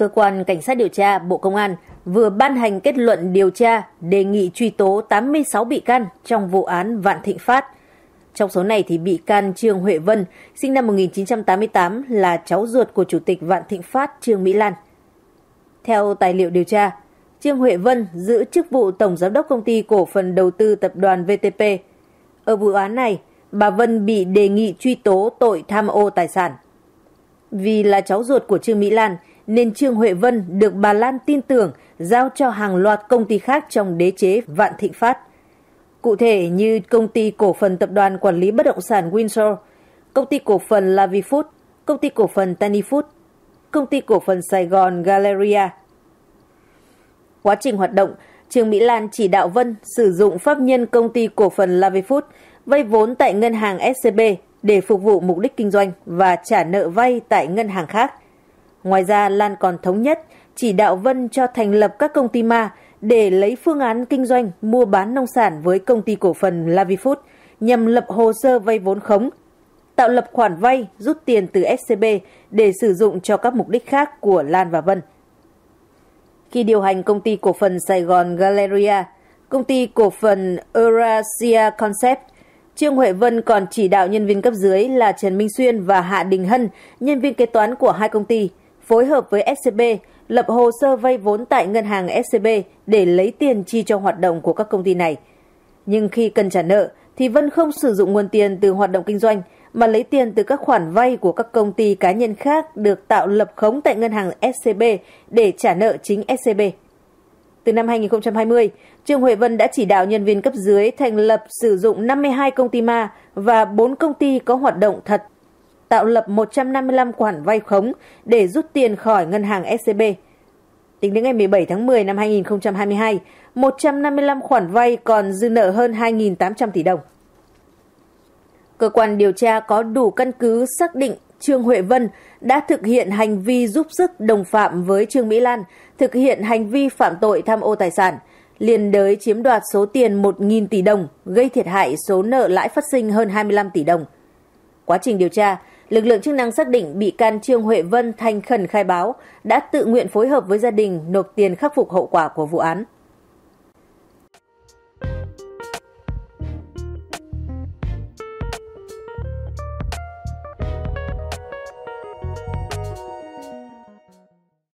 Cơ quan Cảnh sát điều tra Bộ Công an vừa ban hành kết luận điều tra đề nghị truy tố 86 bị can trong vụ án Vạn Thịnh Phát. Trong số này thì bị can Trương Huệ Vân, sinh năm 1988, là cháu ruột của Chủ tịch Vạn Thịnh Phát Trương Mỹ Lan. Theo tài liệu điều tra, Trương Huệ Vân giữ chức vụ Tổng Giám đốc Công ty Cổ phần Đầu tư Tập đoàn VTP. Ở vụ án này, bà Vân bị đề nghị truy tố tội tham ô tài sản. Vì là cháu ruột của Trương Mỹ Lan, nên Trương Huệ Vân được bà Lan tin tưởng giao cho hàng loạt công ty khác trong đế chế Vạn Thịnh Phát. Cụ thể như Công ty Cổ phần Tập đoàn Quản lý Bất động sản Windsor, Công ty Cổ phần La Vie Food, Công ty Cổ phần Tanny Food, Công ty Cổ phần Sài Gòn Galleria. Quá trình hoạt động, Trương Mỹ Lan chỉ đạo Vân sử dụng pháp nhân Công ty Cổ phần La Vie Food vay vốn tại ngân hàng SCB để phục vụ mục đích kinh doanh và trả nợ vay tại ngân hàng khác. Ngoài ra, Lan còn thống nhất chỉ đạo Vân cho thành lập các công ty ma để lấy phương án kinh doanh mua bán nông sản với Công ty Cổ phần La Vie Food nhằm lập hồ sơ vay vốn khống, tạo lập khoản vay rút tiền từ SCB để sử dụng cho các mục đích khác của Lan và Vân. Khi điều hành Công ty Cổ phần Sài Gòn Galleria, Công ty Cổ phần Eurasia Concept, Trương Huệ Vân còn chỉ đạo nhân viên cấp dưới là Trần Minh Xuyên và Hạ Đình Hân, nhân viên kế toán của hai công ty, phối hợp với SCB lập hồ sơ vay vốn tại ngân hàng SCB để lấy tiền chi cho hoạt động của các công ty này. Nhưng khi cần trả nợ thì Vân không sử dụng nguồn tiền từ hoạt động kinh doanh mà lấy tiền từ các khoản vay của các công ty cá nhân khác được tạo lập khống tại ngân hàng SCB để trả nợ chính SCB. Từ năm 2020, Trương Huệ Vân đã chỉ đạo nhân viên cấp dưới thành lập sử dụng 52 công ty ma và 4 công ty có hoạt động thật, tạo lập 155 khoản vay khống để rút tiền khỏi ngân hàng SCB. Tính đến ngày 17 tháng 10 năm 2022, 155 khoản vay còn dư nợ hơn 2.800 tỷ đồng. Cơ quan điều tra có đủ căn cứ xác định Trương Huệ Vân đã thực hiện hành vi giúp sức đồng phạm với Trương Mỹ Lan, thực hiện hành vi phạm tội tham ô tài sản, liên đới chiếm đoạt số tiền 1.000 tỷ đồng, gây thiệt hại số nợ lãi phát sinh hơn 25 tỷ đồng. Quá trình điều tra, lực lượng chức năng xác định bị can Trương Huệ Vân thành khẩn khai báo, đã tự nguyện phối hợp với gia đình nộp tiền khắc phục hậu quả của vụ án.